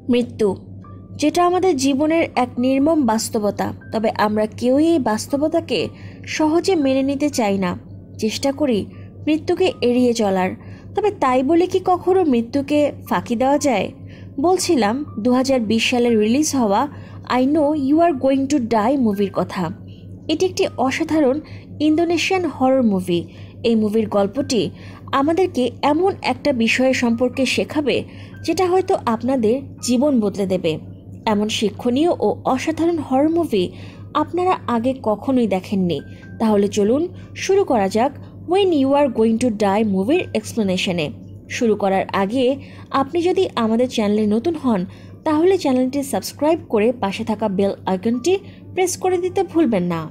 মৃত্যু, যেটা আমাদের জীবনের এক নির্মম বাস্তবতা। তবে আমরা কেউই এই বাস্তবতাকে সহজে মেনে নিতে চাই না, চেষ্টা করি মৃত্যুকে এড়িয়ে চলার। তবে তাই বলে কি কখনো মৃত্যুকে ফাঁকি দেওয়া যায়? বলছিলাম 2020 সালে রিলিজ হওয়া I know you are going to die মুভির কথা। এটি একটি অসাধারণ ইন্দোনেশিয়ান হরর মুভি। এই মুভির গল্পটি আমাদেরকে এমন একটা বিষয়ের সম্পর্কে শেখাবে যেটা হয়তো আপনাদের জীবন বদলে দেবে। এমন শিক্ষণীয় ও অসাধারণ হরর মুভি আপনারা আগে কখনোই দেখেননি। তাহলে চলুন শুরু করা যাক when you are going to die মুভির এক্সপ্লেনেশনে। শুরু করার আগে আপনি যদি আমাদের চ্যানেলে নতুন হন তাহলে চ্যানেলটি সাবস্ক্রাইব করে পাশে থাকা বেল আইকনটি প্রেস করে দিতে ভুলবেন না।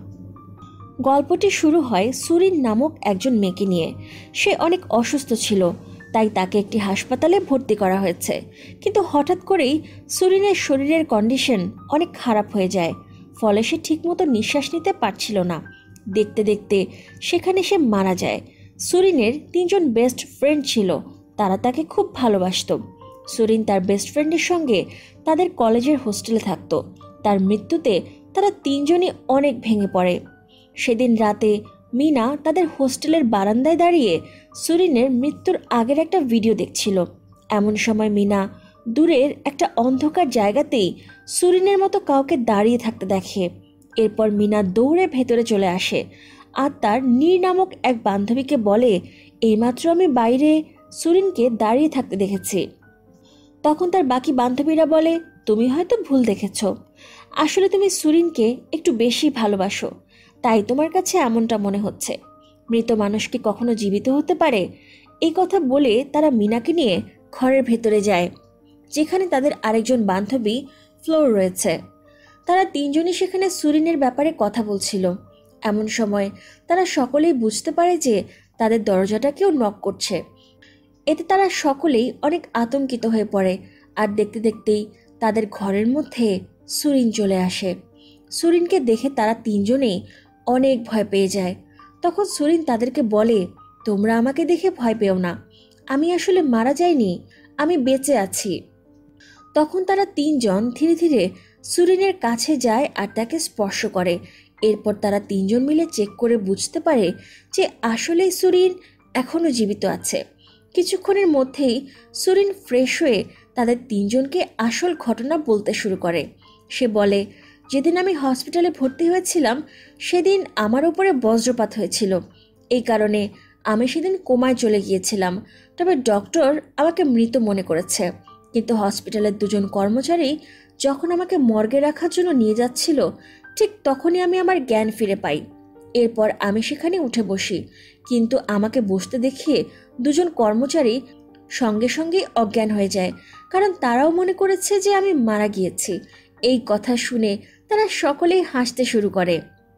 গল্পটি শুরু হয় সুরিন নামক একজন মেয়েকে নিয়ে। সে অনেক অসুস্থ ছিল, তাই তাকে একটি হাসপাতালে ভর্তি করা হয়েছে। কিন্তু হঠাৎ করেই সুরিনের শরীরের কন্ডিশন অনেক খারাপ হয়ে যায়, ফলে সে ঠিকমতো নিঃশ্বাস নিতে পারছিল না। দেখতে দেখতে সেখানে সে মারা যায়। সুরিনের 3জন বেস্ট ফ্রেন্ড ছিল, তারা তাকে খুব ভালোবাসত। সুরিন তার বেস্ট ফ্রেন্ডের সঙ্গে তাদের কলেজের হোস্টেলে থাকত। তার মৃত্যুতে তারা 3জনই অনেক ভেঙে পড়ে। সেদিন রাতে মিনা তাদের হোস্টেলের বারান্দায় দাঁড়িয়ে সুরিনের মৃত্যুর আগের একটা ভিডিও দেখছিল। এমন সময় মিনা দূরের একটা অন্ধকার জায়গাতেই সুরিনের মতো কাউকে দাঁড়িয়ে থাকতে দেখে। এরপর মিনা দৌড়ে ভেতরে চলে আসে আর তার নীর নামক এক বান্ধবীকে বলে, এইমাত্র আমি বাইরে সুরিনকে দাঁড়িয়ে থাকতে দেখেছি। তখন তার বাকি বান্ধবীরা বলে, তুমি হয়তো ভুল দেখেছ, আসলে তুমি সুরিনকে একটু বেশি ভালোবাসো, তাই তোমার কাছে এমনটা মনে হচ্ছে। মৃত মানুষ কি কখনো জীবিত হতে পারে? এই কথা বলে তারা মিনাকে নিয়ে ঘরের ভেতরে যায়, যেখানে তাদের আরেকজন বান্ধবী ফ্লোর রয়েছে। তারা 3জনই সেখানে সুরিনের ব্যাপারে কথা বলছিল। এমন সময় তারা সকলেই বুঝতে পারে যে তাদের দরজাটা কেউ নক করছে। এতে তারা সকলেই অনেক আতঙ্কিত হয়ে পড়ে। আর দেখতে দেখতেই তাদের ঘরের মধ্যে সুরিন চলে আসে। সুরিনকে দেখে তারা 3জনেই অনেক ভয় পেয়ে যায়। তখন সুরিন তাদেরকে বলে, তোমরা আমাকে দেখে ভয় পেও না, আমি আসলে মারা যাইনি, আমি বেঁচে আছি। তখন তারা 3জন ধীরে ধীরে সুরিনের কাছে যায় আর তাকে স্পর্শ করে। এরপর তারা 3জন মিলে চেক করে বুঝতে পারে যে আসলেই সুরিন এখনও জীবিত আছে। কিছুক্ষণের মধ্যেই সুরিন ফ্রেশ হয়ে তাদের 3জনকে আসল ঘটনা বলতে শুরু করে। সে বলে, যেদিন আমি হসপিটালে ভর্তি হয়েছিলাম সেদিন আমার উপরে বজ্রপাত হয়েছিল। এই কারণে আমি সেদিন কোমায় চলে গিয়েছিলাম। তবে ডক্টর আমাকে মৃত মনে করেছে। কিন্তু হসপিটালের 2জন কর্মচারী যখন আমাকে মর্গে রাখার জন্য নিয়ে যাচ্ছিল, ঠিক তখনই আমি আমার জ্ঞান ফিরে পাই। এরপর আমি সেখানে উঠে বসি, কিন্তু আমাকে বসতে দেখিয়ে 2জন কর্মচারী সঙ্গে সঙ্গেই অজ্ঞান হয়ে যায়, কারণ তারাও মনে করেছে যে আমি মারা গিয়েছি। এই কথা শুনে তারা সকলেই হাসতে শুরু করে।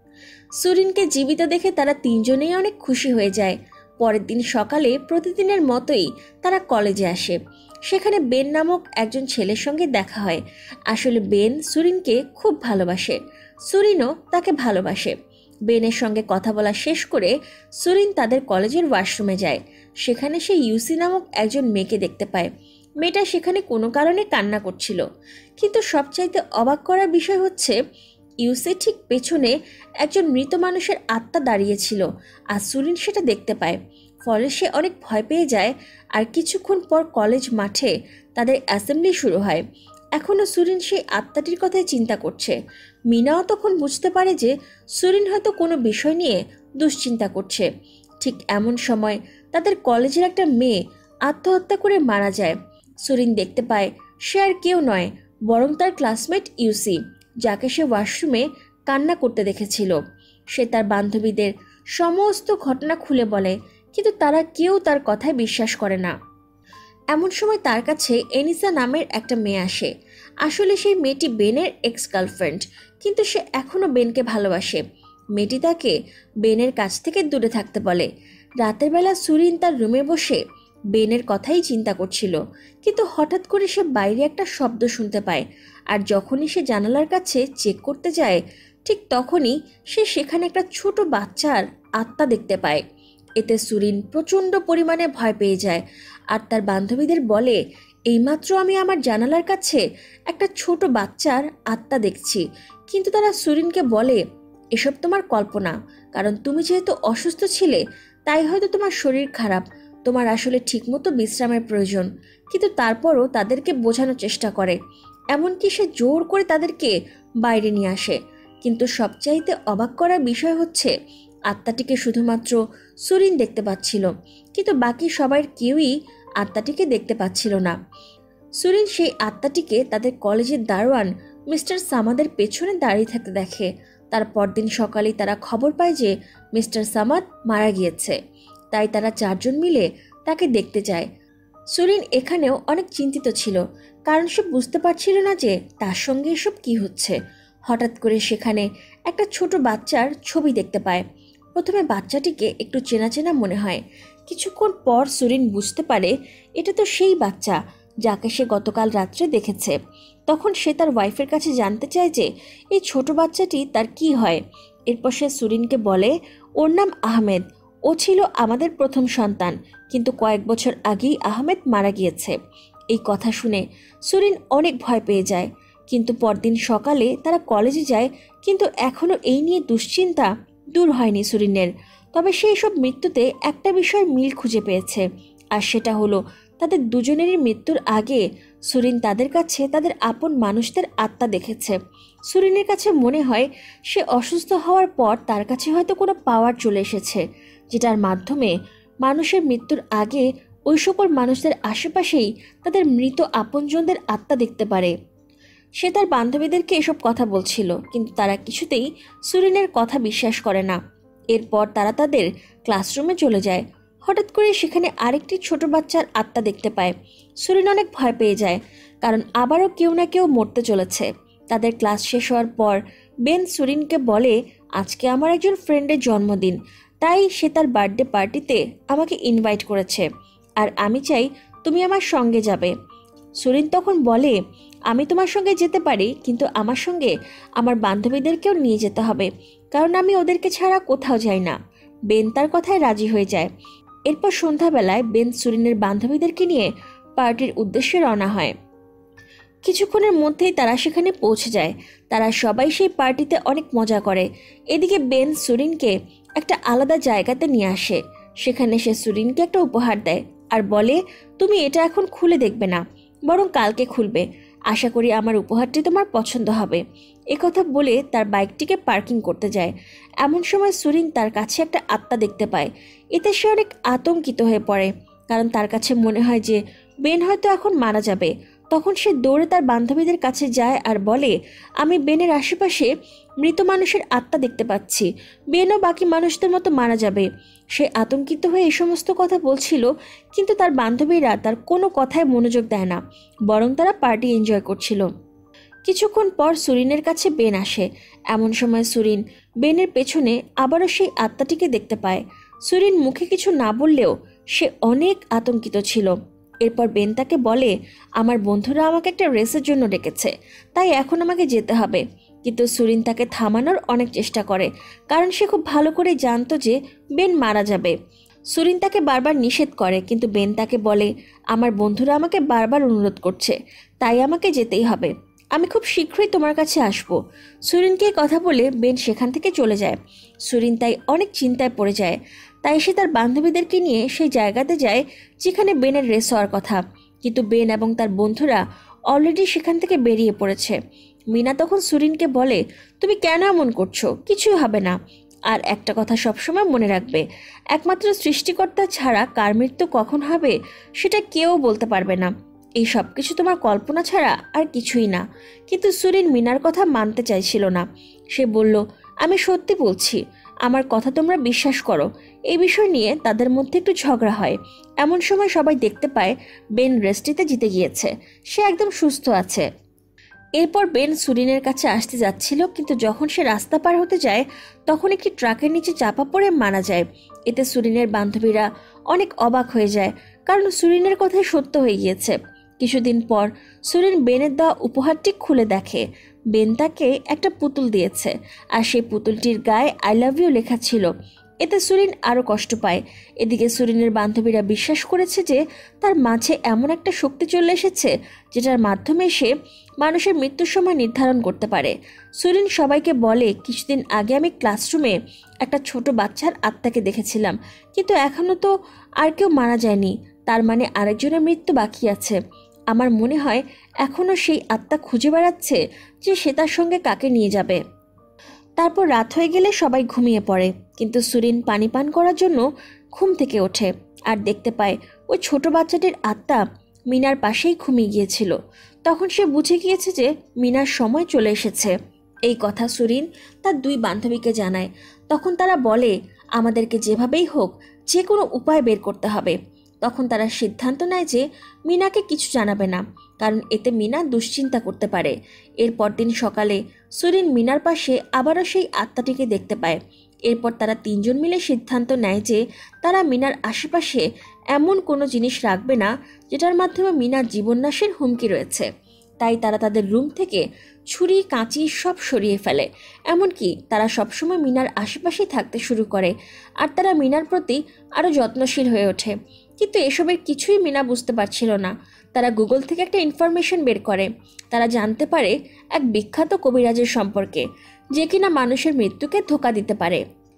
সুরিনকে জীবিত দেখে তারা 3জনেই অনেক খুশি হয়ে যায়। পরের দিন সকালে প্রতিদিনের মতোই তারা কলেজে আসে। সেখানে বেন নামক একজন ছেলের সঙ্গে দেখা হয়। আসলে বেন সুরিনকে খুব ভালোবাসে, সুরিনও তাকে ভালোবাসে। বেনের সঙ্গে কথা বলা শেষ করে সুরিন তাদের কলেজের ওয়াশরুমে যায়। সেখানে সে ইউসি নামক একজন মেয়েকে দেখতে পায়। মেয়েটা সেখানে কোনো কারণে কান্না করছিল। কিন্তু সবচাইতে অবাক করার বিষয় হচ্ছে, ইউসি ঠিক পেছনে একজন মৃত মানুষের আত্মা দাঁড়িয়েছিল আর সুরিন সেটা দেখতে পায়। ফলে সে অনেক ভয় পেয়ে যায়। আর কিছুক্ষণ পর কলেজ মাঠে তাদের অ্যাসেম্বলি শুরু হয়। এখনও সুরিন সেই আত্মাটির কথাই চিন্তা করছে। মিনাও তখন বুঝতে পারে যে সুরিন হয়তো কোনো বিষয় নিয়ে দুশ্চিন্তা করছে। ঠিক এমন সময় তাদের কলেজের একটা মেয়ে আত্মহত্যা করে মারা যায়। সুরিন দেখতে পায় সে আর কেউ নয়, বরং তার ক্লাসমেট ইউসি, যাকে সে ওয়াশরুমে কান্না করতে দেখেছিল। সে তার বান্ধবীদের সমস্ত ঘটনা খুলে বলে, কিন্তু তারা কেউ তার কথায় বিশ্বাস করে না। এমন সময় তার কাছে এনিসা নামের একটা মেয়ে আসে। আসলে সেই মেয়েটি বেনের এক্স গার্লফ্রেন্ড, কিন্তু সে এখনও বেনকে ভালোবাসে। মেয়েটি তাকে বেনের কাছ থেকে দূরে থাকতে বলে। রাতের বেলা সুরিন তার রুমে বসে বেনের কথাই চিন্তা করছিল, কিন্তু হঠাৎ করে সে বাইরে একটা শব্দ শুনতে পায়। আর যখনই সে জানালার কাছে চেক করতে যায়, ঠিক তখনই সে সেখানে একটা ছোট বাচ্চার আত্মা দেখতে পায়। এতে সুরিন প্রচণ্ড পরিমাণে ভয় পেয়ে যায় আর তার বান্ধবীদের বলে, এইমাত্র আমি আমার জানালার কাছে একটা ছোট বাচ্চার আত্মা দেখছি, কিন্তু তারা সুরিনকে বলে এসব তোমার কল্পনা, কারণ তুমি যেহেতু অসুস্থ ছিলে তাই হয়তো তোমার শরীর খারাপ, তোমার আসলে ঠিকমতো বিশ্রামের প্রয়োজন। কিন্তু তারপরও তাদেরকে বোঝানোর চেষ্টা করে, এমনকি সে জোর করে তাদেরকে বাইরে নিয়ে আসে। কিন্তু সবচাইতে অবাক করার বিষয় হচ্ছে আত্মাটিকে শুধুমাত্র সুরিন দেখতে পাচ্ছিল, কিন্তু বাকি সবার কেউই আত্মাটিকে দেখতে পাচ্ছিল না। সুরিন সেই আত্মাটিকে তাদের কলেজের দারোয়ান মিস্টার সামাদের পেছনে দাঁড়িয়ে থাকতে দেখে। তার পরদিন সকালেই তারা খবর পায় যে মিস্টার সামাদ মারা গিয়েছে, তাই তারা চারজন মিলে তাকে দেখতে যায়। সুরিন এখানেও অনেক চিন্তিত ছিল, কারণ সে বুঝতে পারছিল না যে তার সঙ্গে এসব কি হচ্ছে। হঠাৎ করে সেখানে একটা ছোট বাচ্চার ছবি দেখতে পায়। প্রথমে বাচ্চাটিকে একটু চেনা চেনা মনে হয়। কিছুক্ষণ পর সুরিন বুঝতে পারে এটা তো সেই বাচ্চা যাকে সে গতকাল রাত্রে দেখেছে। তখন সে তার ওয়াইফের কাছে জানতে চায় যে এই ছোট বাচ্চাটি তার কি হয়। এরপর সে সুরিনকে বলে ওর নাম আহমেদ, ও ছিল আমাদের প্রথম সন্তান, কিন্তু কয়েক বছর আগেই আহমেদ মারা গিয়েছে। এই কথা শুনে সুরিন অনেক ভয় পেয়ে যায়। কিন্তু পরদিন সকালে তারা কলেজে যায়, কিন্তু এখনও এই নিয়ে দুশ্চিন্তা দূর হয়নি সুরিনের। তবে সেই সব মৃত্যুতে একটা বিষয় মিল খুঁজে পেয়েছে, আর সেটা হলো তাদের দুজনেরই মৃত্যুর আগে সুরিন তাদের কাছে তাদের আপন মানুষদের আত্মা দেখেছে। সুরিনের কাছে মনে হয় সে অসুস্থ হওয়ার পর তার কাছে হয়তো কোনো পাওয়ার চলে এসেছে, যেটার মাধ্যমে মানুষের মৃত্যুর আগে ওই সকল মানুষদের আশেপাশেই তাদের মৃত আপনজনদের আত্মা দেখতে পারে। সে তার বান্ধবীদেরকে এসব কথা বলছিল, কিন্তু তারা কিছুতেই সুরিনের কথা বিশ্বাস করে না। এরপর তারা তাদের ক্লাসরুমে চলে যায়। হঠাৎ করে সেখানে আরেকটি ছোট বাচ্চার আত্মা দেখতে পায়। সুরিন অনেক ভয় পেয়ে যায়, কারণ আবারও কেউ না কেউ মরতে চলেছে। তাদের ক্লাস শেষ হওয়ার পর বেন সুরিনকে বলে আজকে আমার একজন ফ্রেন্ডের জন্মদিন, তাই সে তার বার্থডে পার্টিতে আমাকে ইনভাইট করেছে, আর আমি চাই তুমি আমার সঙ্গে যাবে। সুরিন তখন বলে আমি তোমার সঙ্গে যেতে পারি, কিন্তু আমার সঙ্গে আমার বান্ধবীদেরকেও নিয়ে যেতে হবে, কারণ আমি ওদেরকে ছাড়া কোথাও যাই না। বেন তার কথায় রাজি হয়ে যায়। এরপর সন্ধ্যাবেলায় বেন সুরিনের বান্ধবীদেরকে নিয়ে পার্টির উদ্দেশ্যে রওনা হয়। কিছুক্ষণের মধ্যেই তারা সেখানে পৌঁছে যায়। তারা সবাই সেই পার্টিতে অনেক মজা করে। এদিকে বেন সুরিনকে একটা আলাদা জায়গাতে নিয়ে আসে। সেখানে সে সুরিনকে একটা উপহার দেয় আর বলে তুমি এটা এখন খুলে দেখবে না, বরং কালকে খুলবে। আশা করি আমার উপহারটি তোমার পছন্দ হবে। একথা বলে তার বাইকটিকে পার্কিং করতে যায়। এমন সময় সুরিন তার কাছে একটা আত্মা দেখতে পায়। এতে সে অনেক আতঙ্কিত হয়ে পড়ে, কারণ তার কাছে মনে হয় যে বেন হয়তো এখন মারা যাবে। তখন সে দৌড়ে তার বান্ধবীদের কাছে যায় আর বলে আমি বেনের আশেপাশে মৃত মানুষের আত্মা দেখতে পাচ্ছি, বেনও বাকি মানুষদের মতো মারা যাবে। সে আতঙ্কিত হয়ে এই সমস্ত কথা বলছিল, কিন্তু তার বান্ধবীরা তার কোনো কথায় মনোযোগ দেয় না, বরং তারা পার্টি এনজয় করছিল। কিছুক্ষণ পর সুরিনের কাছে বেন আসে। এমন সময় সুরিন বেনের পেছনে আবারও সেই আত্মাটিকে দেখতে পায়। সুরিন মুখে কিছু না বললেও সে অনেক আতঙ্কিত ছিল। এরপর বেন তাকে বলে আমার বন্ধুরা আমাকে একটা রেসের জন্য ডেকেছে, তাই এখন আমাকে যেতে হবে। কিন্তু সুরিন তাকে থামানোর অনেক চেষ্টা করে, কারণ সে খুব ভালো করে জানতো যে বেন মারা যাবে। সুরিন তাকে বারবার নিষেধ করে, কিন্তু বেন তাকে বলে আমার বন্ধুরা আমাকে বারবার অনুরোধ করছে, তাই আমাকে যেতেই হবে। আমি খুব শীঘ্রই তোমার কাছে আসবো। সুরিনকে কথা বলে বেন সেখান থেকে চলে যায়। সুরিন তাই অনেক চিন্তায় পড়ে যায়। তাই সে তার বান্ধবীদেরকে নিয়ে সেই জায়গাতে যায় যেখানে বেনের রেস হওয়ার কথা, কিন্তু বেন এবং তার বন্ধুরা অলরেডি সেখান থেকে বেরিয়ে পড়েছে। মিনা তখন সুরিনকে বলে তুমি কেন এমন করছো, কিছুই হবে না। আর একটা কথা সবসময় মনে রাখবে, একমাত্র সৃষ্টিকর্তা ছাড়া কার মৃত্যু কখন হবে সেটা কেউ বলতে পারবে না। এই সব কিছু তোমার কল্পনা ছাড়া আর কিছুই না। কিন্তু সুরিন মিনার কথা মানতে চাইছিল না। সে বলল আমি সত্যি বলছি, আমার কথা তোমরা বিশ্বাস করো। এই বিষয় নিয়ে তাদের মধ্যে একটু ঝগড়া হয়। এমন সময় সবাই দেখতে পায় বেন রেস্টিতে জিতে গিয়েছে, সে একদম সুস্থ আছে। এরপর বেন সুরিনের কাছে আসতে যাচ্ছিল, কিন্তু যখন সে রাস্তা পার হতে যায় তখন একটি ট্রাকের নিচে চাপা পড়ে মারা যায়। এতে সুরিনের বান্ধবীরা অনেক অবাক হয়ে যায়, কারণ সুরিনের কথাই সত্য হয়ে গিয়েছে। কিছুদিন পর সুরিন বেনের দেওয়া উপহারটি খুলে দেখে বেন তাকে একটা পুতুল দিয়েছে, আর সেই পুতুলটির গায়ে আই লাভ ইউ লেখা ছিল। এতে সুরিন আরও কষ্ট পায়। এদিকে সুরিনের বান্ধবীরা বিশ্বাস করেছে যে তার মাঝে এমন একটা শক্তি চলে এসেছে যেটার মাধ্যমে সে মানুষের মৃত্যুর সময় নির্ধারণ করতে পারে। সুরিন সবাইকে বলে, কিছুদিন আগে আমি ক্লাসরুমে একটা ছোট বাচ্চার আত্মাকে দেখেছিলাম, কিন্তু এখনও তো আর কেউ মারা যায়নি, তার মানে আরেকজনের মৃত্যু বাকি আছে। আমার মনে হয় এখনও সেই আত্মা খুঁজে বেড়াচ্ছে যে সে তার সঙ্গে কাকে নিয়ে যাবে। তারপর রাত হয়ে গেলে সবাই ঘুমিয়ে পড়ে, কিন্তু সুরিন পানি পান করার জন্য ঘুম থেকে ওঠে আর দেখতে পায় ওই ছোট বাচ্চাটির আত্মা মিনার পাশেই ঘুমিয়ে গিয়েছিল। তখন সে বুঝে গিয়েছে যে মিনার সময় চলে এসেছে। এই কথা সুরিন তার দুই বান্ধবীকে জানায়। তখন তারা বলে, আমাদেরকে যেভাবেই হোক যে কোনো উপায় বের করতে হবে। তখন তারা সিদ্ধান্ত নেয় যে মিনাকে কিছু জানাবে না, কারণ এতে মিনা দুশ্চিন্তা করতে পারে। এরপর দিন সকালে সুরিন মিনার পাশে আবারও সেই আত্মাটিকে দেখতে পায়। এরপর তারা তিনজন মিলে সিদ্ধান্ত নেয় যে তারা মিনার আশেপাশে এমন কোনো জিনিস রাখবে না যেটার মাধ্যমে মিনার জীবননাশের হুমকি রয়েছে। তাই তারা তাদের রুম থেকে ছুরি কাঁচি সব সরিয়ে ফেলে। এমনকি তারা সবসময় মিনার আশেপাশেই থাকতে শুরু করে আর তারা মিনার প্রতি আরও যত্নশীল হয়ে ওঠে। কিন্তু এসবের কিছুই মিনা বুঝতে পারছিল না। তারা গুগল থেকে একটা ইনফরমেশন বের করে। তারা জানতে পারে এক বিখ্যাত কবিরাজের সম্পর্কে, যে কিনা মানুষের মৃত্যুকে ধোঁকা দিতে পারে।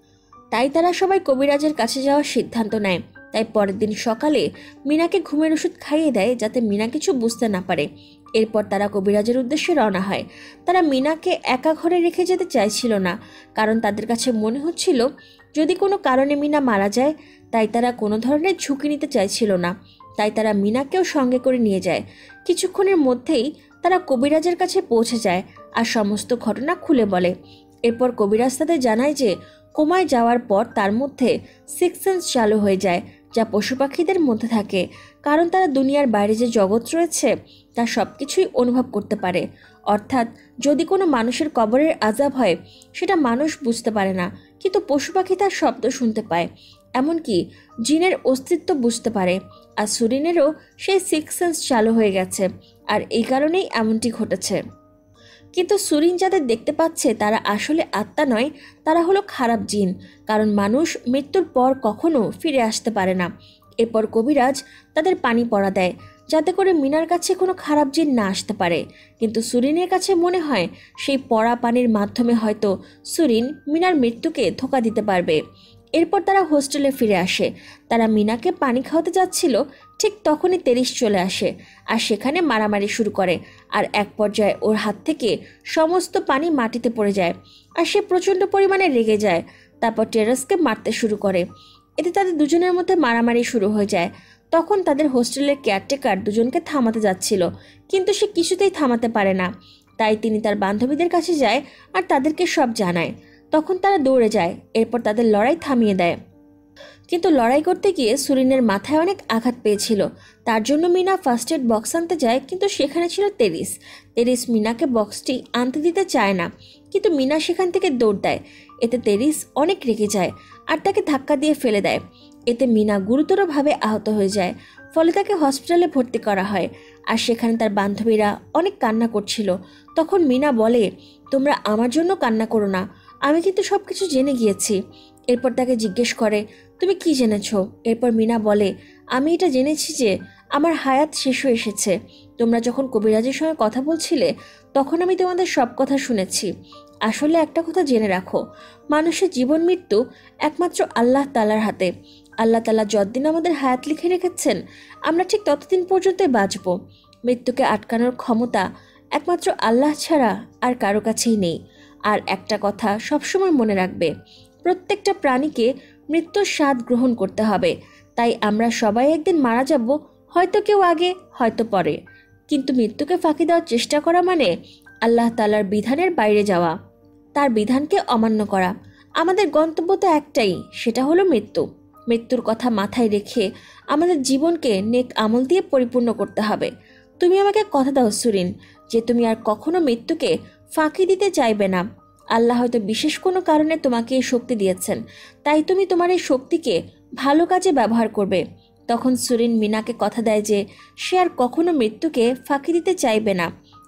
তাই তারা সবাই কবিরাজের কাছে যাওয়ার সিদ্ধান্ত নেয়। তাই পরের দিন সকালে মিনাকে ঘুমের ওষুধ খাইয়ে দেয় যাতে মিনা কিছু বুঝতে না পারে। এরপর তারা কবিরাজের উদ্দেশ্যে রওনা হয়। তারা মিনাকে একা ঘরে রেখে যেতে চাইছিল না, কারণ তাদের কাছে মনে হচ্ছিল যদি কোনো কারণে মিনা মারা যায়, তাই তারা কোনো ধরনের ঝুঁকি নিতে চাইছিল না। তাই তারা মিনাকেও সঙ্গে করে নিয়ে যায়। কিছুক্ষণের মধ্যেই তারা কবিরাজের কাছে পৌঁছে যায় আর সমস্ত ঘটনা খুলে বলে। এরপর কবিরাজ তাদের জানায় যে কোমায় যাওয়ার পর তার মধ্যে সিক্স সেন্স চালু হয়ে যায়, যা পশু পাখিদের মধ্যে থাকে, কারণ তারা দুনিয়ার বাইরে যে জগৎ রয়েছে তা সব কিছুই অনুভব করতে পারে। অর্থাৎ যদি কোনো মানুষের কবরের আযাব হয় সেটা মানুষ বুঝতে পারে না, কিন্তু পশু পাখি তার শব্দ শুনতে পায়, এমনকি জিনের অস্তিত্ব বুঝতে পারে। আর সুরিনেরও সেই সিক্স সেন্স চালু হয়ে গেছে, আর এই কারণেই এমনটি ঘটেছে। কিন্তু সুরিন যাদের দেখতে পাচ্ছে তারা আসলে আত্মা নয়, তারা হলো খারাপ জিন, কারণ মানুষ মৃত্যুর পর কখনো ফিরে আসতে পারে না। এরপর কবিরাজ তাদের পানি পড়া দেয় যাতে করে মিনার কাছে কোনো খারাপ জিন না আসতে পারে। কিন্তু সুরিনের কাছে মনে হয় সেই পড়া পানির মাধ্যমে হয়তো সুরিন মিনার মৃত্যুকে ধোঁকা দিতে পারবে। এরপর তারা হোস্টেলে ফিরে আসে। তারা মিনাকে পানি খাওয়াতে যাচ্ছিল, ঠিক তখনই তেরিস চলে আসে আর সেখানে মারামারি শুরু করে। আর এক পর্যায়ে ওর হাত থেকে সমস্ত পানি মাটিতে পড়ে যায় আর সে প্রচণ্ড পরিমাণে রেগে যায়। তারপর টেরাসকে মারতে শুরু করে। এতে তাদের দুজনের মধ্যে মারামারি শুরু হয়ে যায়। তখন তাদের হোস্টেলের কেয়ারটেকার দুজনকে থামাতে যাচ্ছিল, কিন্তু সে কিছুতেই থামাতে পারে না। তাই তিনি তার বান্ধবীদের কাছে যায় আর তাদেরকে সব জানায়। তখন তারা দৌড়ে যায়। এরপর তাদের লড়াই থামিয়ে দেয়। কিন্তু লড়াই করতে গিয়ে সুরিনের মাথায় অনেক আঘাত পেয়েছিল। তার জন্য মিনা ফার্স্ট এড বক্স আনতে যায়, কিন্তু সেখানে ছিল তেরিস। তেরিস মিনাকে বক্সটি আনতে দিতে চায় না, কিন্তু মিনা সেখান থেকে দৌড় দেয়। এতে তেরিস অনেক রেগে যায় আর তাকে ধাক্কা দিয়ে ফেলে দেয়। এতে মিনা গুরুতরভাবে আহত হয়ে যায়। ফলে তাকে হসপিটালে ভর্তি করা হয় আর সেখানে তার বান্ধবীরা অনেক কান্না করছিল। তখন মিনা বলে, তোমরা আমার জন্য কান্না করো না, আমি কিন্তু সব কিছু জেনে গিয়েছি। এরপর তাকে জিজ্ঞেস করে, তুমি কি জেনেছ? এরপর মিনা বলে, আমি এটা জেনেছি যে আমার হায়াত শেষ হয়ে এসেছে। তোমরা যখন কবিরাজের সঙ্গে কথা বলছিলে তখন আমি তোমাদের সব কথা শুনেছি। আসলে একটা কথা জেনে রাখো, মানুষের জীবন মৃত্যু একমাত্র আল্লাহ তাআলার হাতে। আল্লাহ তাআলা যতদিন আমাদের হায়াত লিখে রেখেছেন আমরা ঠিক ততদিন পর্যন্তই বাঁচব। মৃত্যুকে আটকানোর ক্ষমতা একমাত্র আল্লাহ ছাড়া আর কারো কাছেই নেই। আর একটা কথা সবসময় মনে রাখবে, প্রত্যেকটা প্রাণীকে মৃত্যুর স্বাদ গ্রহণ করতে হবে। তাই আমরা সবাই একদিন মারা যাব, হয়তো কেউ আগে হয়তো পরে, কিন্তু মৃত্যুকে ফাঁকি দেওয়ার চেষ্টা করা মানে আল্লাহ তাআলার বিধানের বাইরে যাওয়া, তার বিধানকে অমান্য করা। আমাদের গন্তব্য তো একটাই, সেটা হলো মৃত্যু। মৃত্যুর কথা মাথায় রেখে আমাদের জীবনকে নেক আমল দিয়ে পরিপূর্ণ করতে হবে। তুমি আমাকে কথা দাও সুরিন যে তুমি আর কখনো মৃত্যুকে ফাঁকি দিতে চাইবে না। আল্লাহ হয়তো বিশেষ কোনো কারণে তোমাকে এই শক্তি দিয়েছেন, তাই তুমি তোমার এই শক্তিকে ভালো কাজে ব্যবহার করবে। তখন সুরিন মিনাকে কথা দেয় যে সে আর কখনো মৃত্যুকে ফাঁকি দিতে চাইবে না।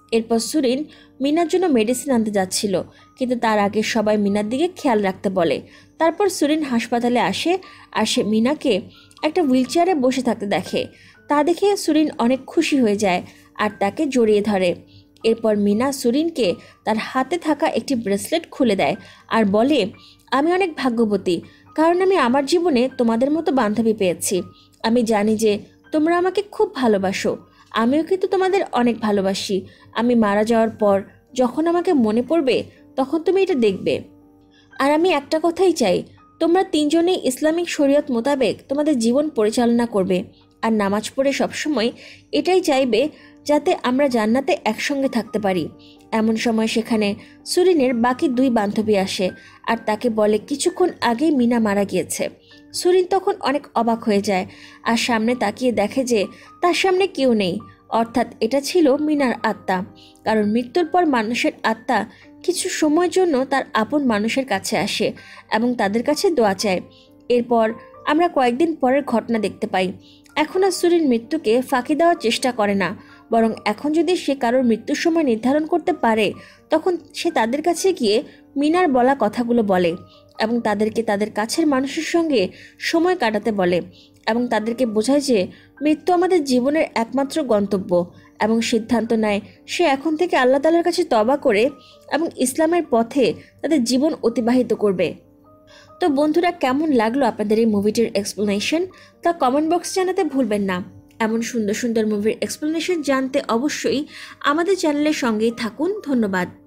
এরপর সুরিন মিনার জন্য মেডিসিন আনতে যাচ্ছিল, কিন্তু তার আগে সবাই মিনার দিকে খেয়াল রাখতে বলে। তারপর সুরিন হাসপাতালে আসে আর সে মিনাকে একটা হুইলচেয়ারে বসে থাকতে দেখে। তা দেখে সুরিন অনেক খুশি হয়ে যায় আর তাকে জড়িয়ে ধরে। এরপর মিনা সুরিনকে তার হাতে থাকা একটি ব্রেসলেট খুলে দেয় আর বলে, আমি অনেক ভাগ্যবতী, কারণ আমি আমার জীবনে তোমাদের মতো বান্ধবী পেয়েছি। আমি জানি যে তোমরা আমাকে খুব ভালোবাসো, আমিও কিন্তু তোমাদের অনেক ভালোবাসি। আমি মারা যাওয়ার পর যখন আমাকে মনে পড়বে তখন তুমি এটা দেখবে। আর আমি একটা কথাই চাই, তোমরা তিনজনেই ইসলামিক শরীয়ত মোতাবেক তোমাদের জীবন পরিচালনা করবে আর নামাজ পড়ে সবসময় এটাই চাইবে যাতে আমরা জান্নাতে একসঙ্গে থাকতে পারি। এমন সময় সেখানে সুরিনের বাকি দুই বান্ধবী আসে আর তাকে বলে কিছুক্ষণ আগেই মিনা মারা গিয়েছে। সুরিন তখন অনেক অবাক হয়ে যায় আর সামনে তাকিয়ে দেখে যে তার সামনে কেউ নেই, অর্থাৎ এটা ছিল মিনার আত্মা। কারণ মৃত্যুর পর মানুষের আত্মা কিছু সময়ের জন্য তার আপন মানুষের কাছে আসে এবং তাদের কাছে দোয়া চায়। এরপর আমরা কয়েকদিন পরের ঘটনা দেখতে পাই। এখন আর সুরিন মৃত্যুকে ফাঁকি দেওয়ার চেষ্টা করে না, বরং এখন যদি সে কারোর মৃত্যুর সময় নির্ধারণ করতে পারে তখন সে তাদের কাছে গিয়ে মিনার বলা কথাগুলো বলে এবং তাদেরকে তাদের কাছের মানুষের সঙ্গে সময় কাটাতে বলে এবং তাদেরকে বোঝায় যে মৃত্যু আমাদের জীবনের একমাত্র গন্তব্য, এবং সিদ্ধান্ত নেয় সে এখন থেকে আল্লাহ তাআলার কাছে তওবা করে এবং ইসলামের পথে তাদের জীবন অতিবাহিত করবে। তো বন্ধুরা, কেমন লাগলো আপনাদের এই মুভিটির এক্সপ্লেনেশন তা কমেন্ট বক্স জানাতে ভুলবেন না। এমন সুন্দর সুন্দর মুভির এক্সপ্লেনেশন জানতে অবশ্যই আমাদের চ্যানেলের সঙ্গেই থাকুন। ধন্যবাদ।